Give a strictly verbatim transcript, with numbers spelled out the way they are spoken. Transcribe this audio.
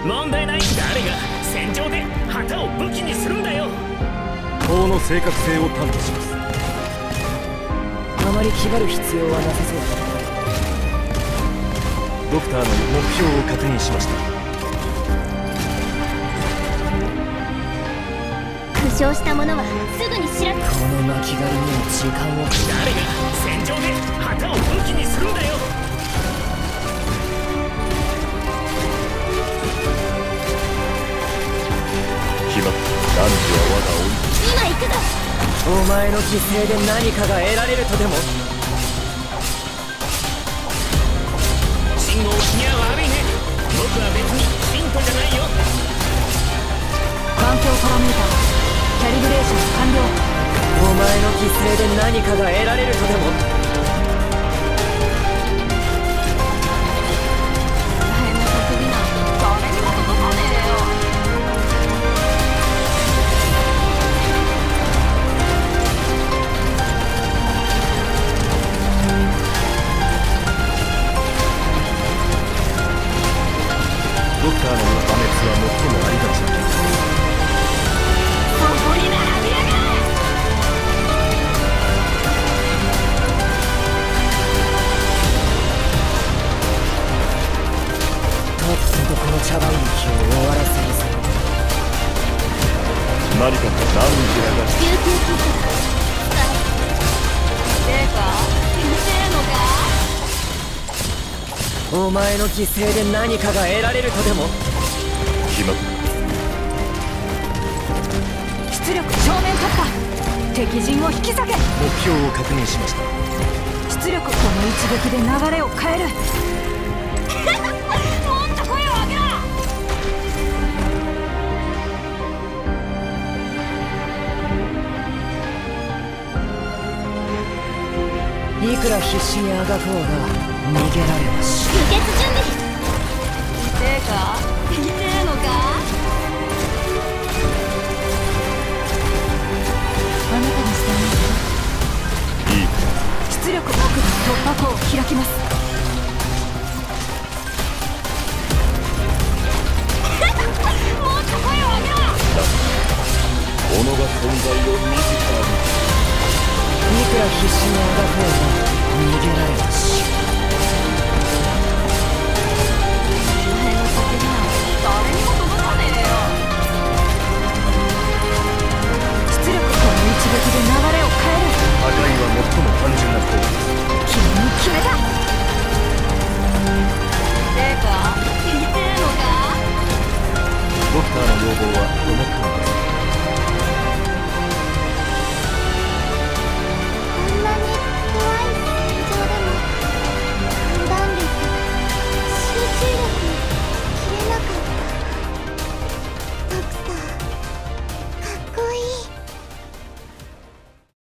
問題ない。誰が戦場で旗を武器にするんだよ。 法の正確性を探知します。 あまり気張る必要はなさそうだ。 ドクターの目標を確認しました。 負傷した者はすぐに知らせ。 この巻き狩りにも時間を。 誰が戦場で旗を武器にするんだよ。 決まった。男児は我が追い。 今行くぞ。 お前の犠牲で何かが得られるとでも。 信号には悪いね。僕は別に信徒じゃないよ。 環境パラメーターキャリブレーション完了。 お前の犠牲で何かが得られるとでも。 お前の叫びなんて誰にも届かねえよ。 ドクターの破滅は最もありがちだ。 そこに並びやがれ。 とっさとこの茶番劇を終わらせるぞ。 何かと何時らが救急キットだ。 てか死んでえのか。 お前の犠牲で何かが得られるとでも。 決まった。 出力正面突破。敵陣を引き下げ。 目標を確認しました。 出力この一撃で流れを変える。もっと声を上げろ。 いくら必死にあがこうが逃げられはし。 輸血準備。 てか死んでえのか。あなたにしていい。 出力奥の突破口を開きます。もっと声を上げろ。 己が存在を自らに。 いくら必死にあがこうが逃げられはし。 お前の叫びなんて誰にも届かねえよ。出力この一撃で流れを変える。 破壊は最も単純な行為です。 君に決めた。てか死にてえのか。 ドクターの要望はこのとおりです。